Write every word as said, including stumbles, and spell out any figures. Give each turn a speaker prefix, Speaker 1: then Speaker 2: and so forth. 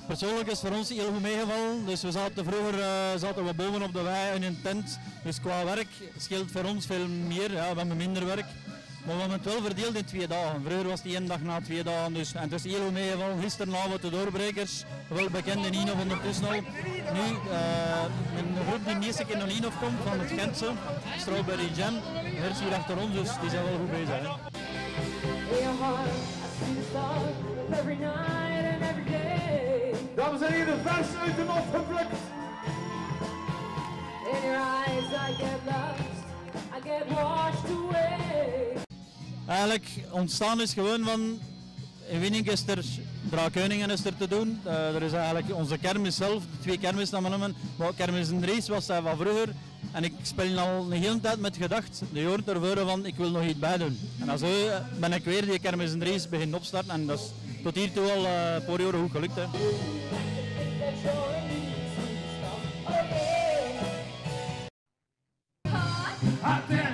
Speaker 1: persoonlijk is voor ons heel goed meegevallen. Dus we zaten vroeger uh, zaten we boven op de wei in een tent. Dus qua werk scheelt voor ons veel meer. Ja, we hebben minder werk. Maar we hebben het wel verdeeld in twee dagen. Vroeger was die één dag na twee dagen. Dus, en het is heel goed meegevallen. Gisteravond de Doorbrekers, wel bekend in Inhof ondertussen al. Nu uh, een groep die de eerste keer naar Inhof komt van het Gentse, Strawberry Jam. Hers hier achter ons, dus die zijn wel goed bezig. Hè.
Speaker 2: Dames en heren, vers uit de lof geplukt. In your eyes I get lost, I get washed away.
Speaker 1: Eigenlijk ontstaan is gewoon van, in Winning is er, Draakuiningen is er te doen. Uh, er is eigenlijk onze kermis zelf, de twee kermis dat we noemen. Maar kermis in Dries was dat van vroeger. En ik speel al een hele tijd met gedacht, de jaren ervoor van ik wil nog iets bij doen. En zo ben ik weer die kermis in Dries beginnen opstarten en dat is tot hiertoe al uh, een paar jaar goed gelukt. Hè.
Speaker 2: Hot damn!